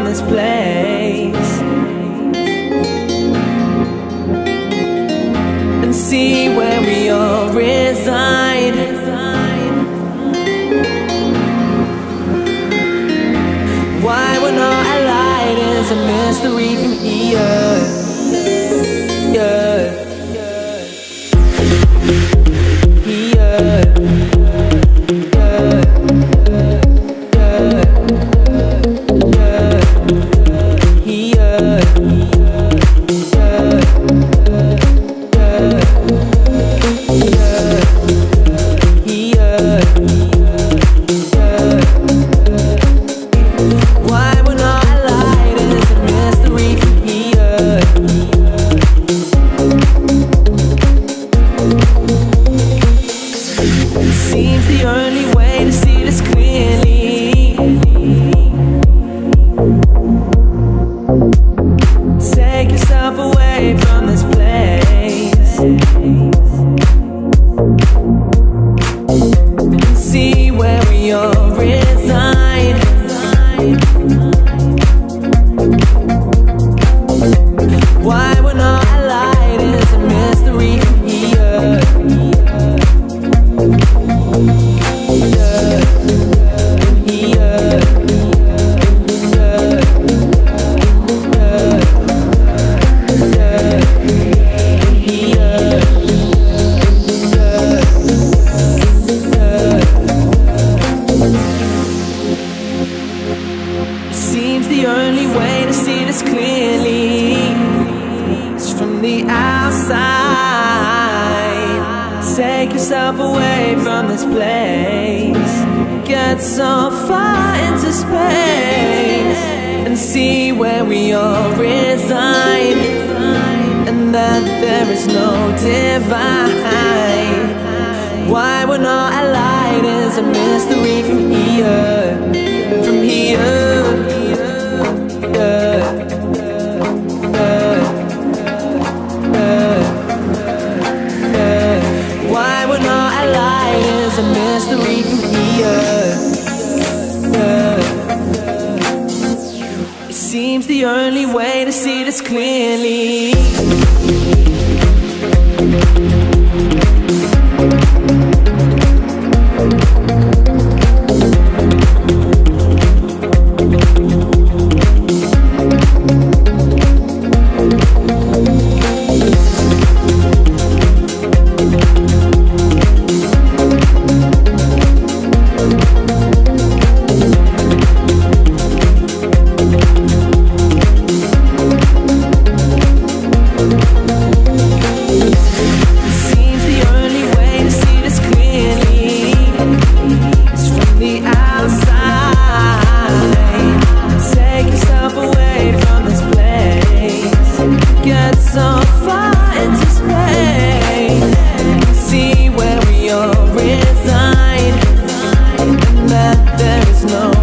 from this place and see where we all reside. Why we're not allied is a mystery from here. Yeah. Seems the only way to see this clearly. Take yourself away from this place and see where we all reside. Why we're not allied is a mystery from here. Seems the only way to see this clearly is from the outside. Take yourself away from this place, get so far into space and see where we all reside, and that there is no divide. Why we're not allied is a mystery from here. From here. Why we're not allied is a mystery from here. It seems the only way to see this clearly. Get so far into space, see where we all reside, and that there is no